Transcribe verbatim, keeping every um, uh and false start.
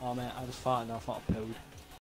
Oh man, I just farted and I thought I pooed.